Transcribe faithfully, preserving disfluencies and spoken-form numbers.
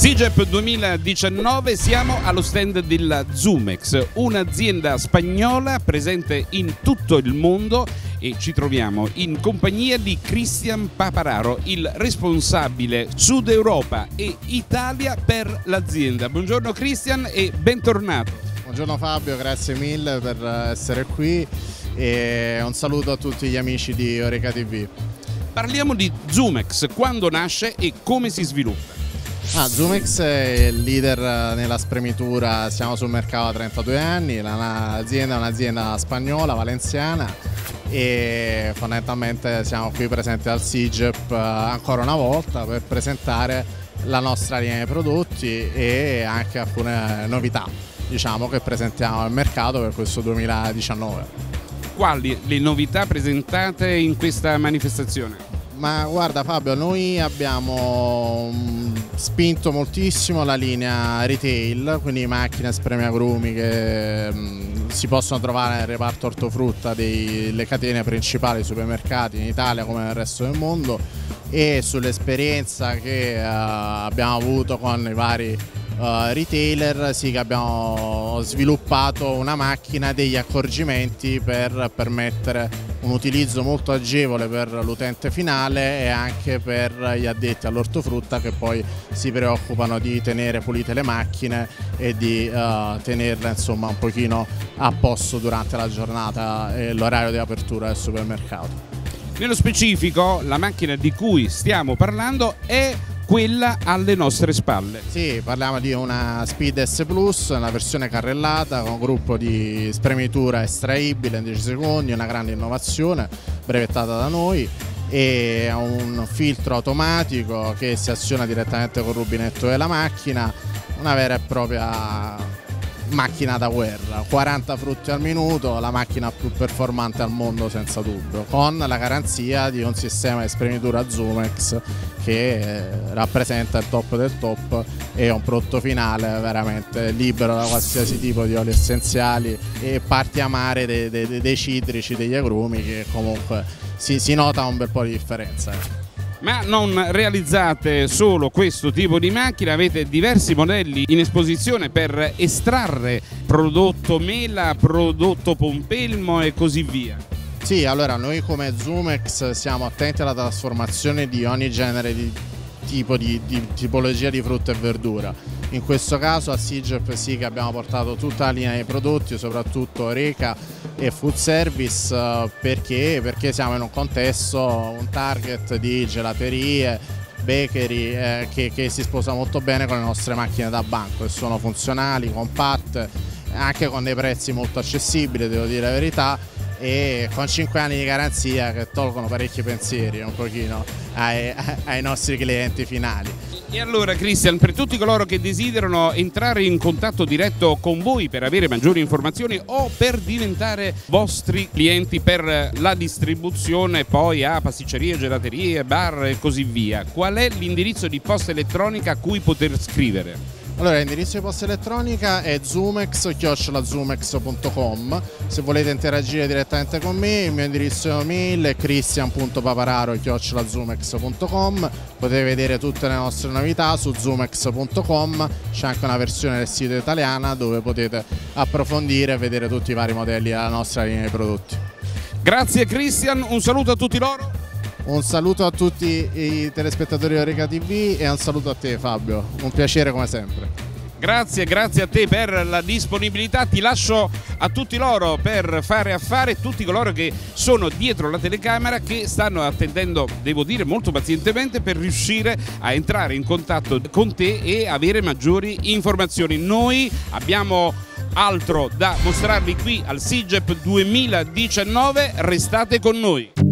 SIGEP duemiladiciannove, siamo allo stand della Zumex, un'azienda spagnola presente in tutto il mondo, e ci troviamo in compagnia di Cristian Papararo, il responsabile Sud Europa e Italia per l'azienda. Buongiorno Cristian e bentornato. Buongiorno Fabio, grazie mille per essere qui e un saluto a tutti gli amici di Oreca T V. Parliamo di Zumex, quando nasce e come si sviluppa. Ah, Zumex è il leader nella spremitura, siamo sul mercato da trentadue anni, l'azienda è un'azienda spagnola, valenziana, e fondamentalmente siamo qui presenti al SIGEP ancora una volta per presentare la nostra linea di prodotti e anche alcune novità, diciamo, che presentiamo al mercato per questo duemiladiciannove. Quali le novità presentate in questa manifestazione? Ma guarda Fabio, noi abbiamo spinto moltissimo la linea retail, quindi macchine spremiagrumi che mh, si possono trovare nel reparto ortofrutta delle catene principali supermercati in Italia come nel resto del mondo, e sull'esperienza che uh, abbiamo avuto con i vari uh, retailer, sì che abbiamo sviluppato una macchina degli accorgimenti per permettere un utilizzo molto agevole per l'utente finale e anche per gli addetti all'ortofrutta, che poi si preoccupano di tenere pulite le macchine e di uh, tenerle insomma un pochino a posto durante la giornata e l'orario di apertura del supermercato. Nello specifico, la macchina di cui stiamo parlando è quella alle nostre spalle. Sì, parliamo di una Speed S Plus, una versione carrellata con un gruppo di spremitura estraibile in dieci secondi, una grande innovazione brevettata da noi, e un filtro automatico che si aziona direttamente col rubinetto della macchina, una vera e propria macchina da guerra, quaranta frutti al minuto, la macchina più performante al mondo senza dubbio, con la garanzia di un sistema di spremitura Zumex che rappresenta il top del top e un prodotto finale veramente libero da qualsiasi tipo di oli essenziali e parti amare dei, dei, dei citrici, degli agrumi, che comunque si, si nota un bel po' di differenza. Ma non realizzate solo questo tipo di macchina, avete diversi modelli in esposizione per estrarre prodotto mela, prodotto pompelmo e così via. Sì, allora noi come Zumex siamo attenti alla trasformazione di ogni genere di tipo di, di tipologia di frutta e verdura. In questo caso a SIGEP sì che abbiamo portato tutta la linea di prodotti, soprattutto Oreca e Food Service, perché, perché siamo in un contesto, un target di gelaterie, bakery eh, che, che si sposa molto bene con le nostre macchine da banco, che sono funzionali, compatte, anche con dei prezzi molto accessibili, devo dire la verità, e con cinque anni di garanzia che tolgono parecchi pensieri un pochino ai, ai nostri clienti finali. E allora Cristian, per tutti coloro che desiderano entrare in contatto diretto con voi per avere maggiori informazioni o per diventare vostri clienti per la distribuzione poi a pasticcerie, gelaterie, bar e così via, qual è l'indirizzo di posta elettronica a cui poter scrivere? Allora, l'indirizzo di posta elettronica è zumex chiocciola zumex punto com. Se volete interagire direttamente con me, il mio indirizzo email è cristian punto papararo chiocciola zumex punto com. Potete vedere tutte le nostre novità su zumex punto com, c'è anche una versione del sito italiana dove potete approfondire e vedere tutti i vari modelli della nostra linea di prodotti. Grazie Cristian, un saluto a tutti loro. Un saluto a tutti i telespettatori di Oreca T V e un saluto a te Fabio, un piacere come sempre. Grazie, grazie a te per la disponibilità, ti lascio a tutti loro per fare affare, tutti coloro che sono dietro la telecamera, che stanno attendendo, devo dire molto pazientemente, per riuscire a entrare in contatto con te e avere maggiori informazioni. Noi abbiamo altro da mostrarvi qui al SIGEP duemiladiciannove, restate con noi.